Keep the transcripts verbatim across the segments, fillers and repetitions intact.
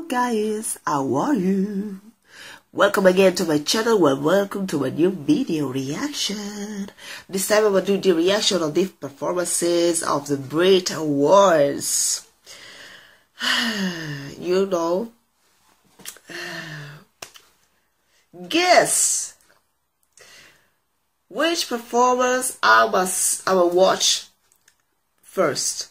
guys, how are you? Welcome again to my channel. Well, welcome to my new video reaction. This time I'm going to do the reaction of the performances of the B R I T Awards. You know, guess which performance I must I will watch first.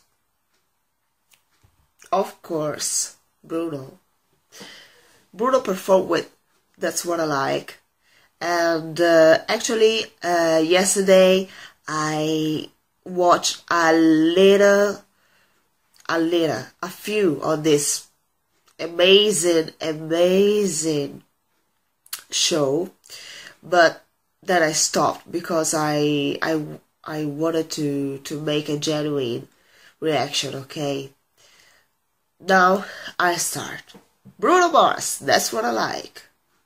Of course, Bruno. Bruno performed with That's What I Like. And uh, actually, uh, yesterday I watched a little, a little, a few of this amazing, amazing show. But then I stopped because I, I, I wanted to, to make a genuine reaction, okay? Now I start. Bruno Mars, That's What I Like.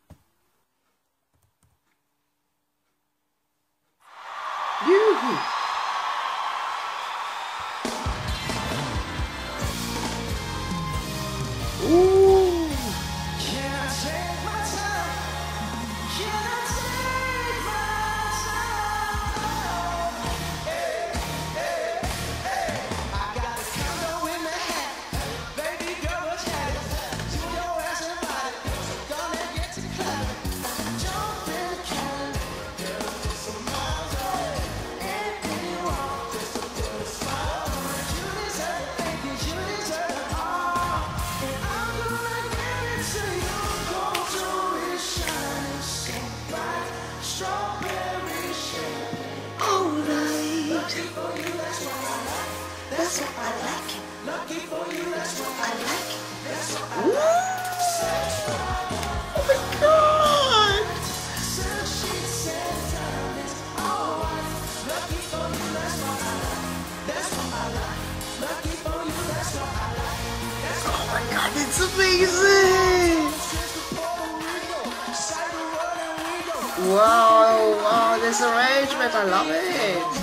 Yoo-hoo. Ooh. Can I take my time? Can I take my time? Hey, hey, hey. I got a condo in the hat. Baby girl, what's happening? Do your ass and body. So gonna get to clubbing. Jump in the cab. Girl, just some miles away. Anything you want, just to put a smile on it. You deserve it, baby, you deserve it all. And I'm gonna give it to you. Gold jewelry shining so bright. Strawberry champagne. Alright. Lucky for you, that's what I like. That's what I like. Lucky for you, that's what I like. That's what I like. Oh my god! So she said time is alright. Lucky for you, that's what I like. That's what I like. Lucky for you, that's what I like. That's what oh my god, it's amazing! Wow, wow, this arrangement, I love it!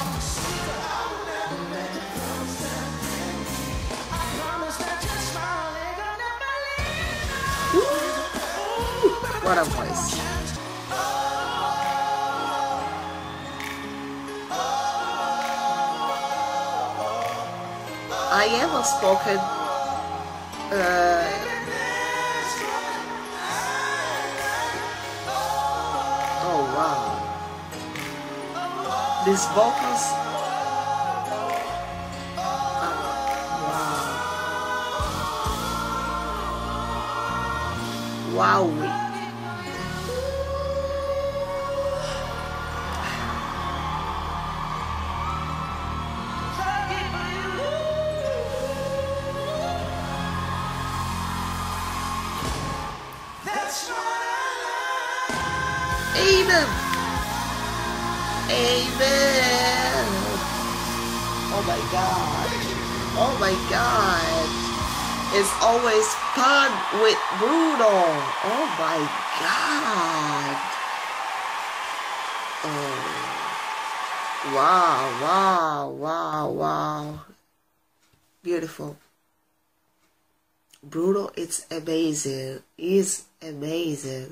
What a voice. I am a spoken uh, oh wow. These vocals uh, wow. Wow. Amen. Amen. Oh my god. Oh my god. It's always fun with Bruno. Oh my god. Oh. Wow, wow, wow, wow. Beautiful. Bruno, it's amazing. He's amazing.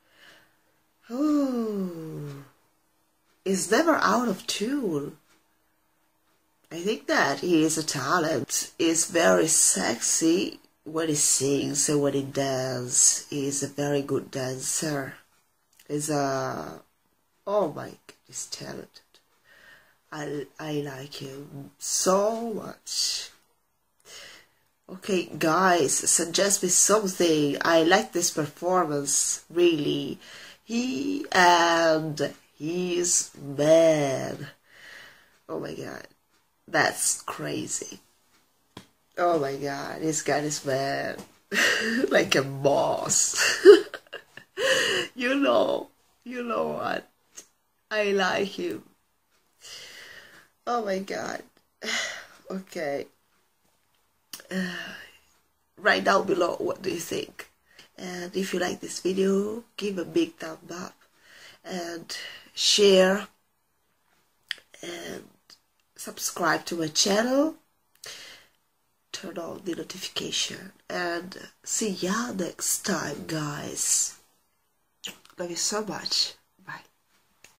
Oh, he's never out of tune. I think that he is a talent. He's very sexy when he sings and when he dances. He's a very good dancer. He's a oh my god, he's talented. I I like him so much. Okay, guys, suggest me something. I like this performance really. He and his man. Oh my god. That's crazy. Oh my god. He's got his man. Like a boss. You know. You know what? I like him. Oh my god. Okay. Uh, write down below what do you think. And if you like this video, give a big thumb up and share and subscribe to my channel turn on the notification, and see ya next time, guys. Love you so much.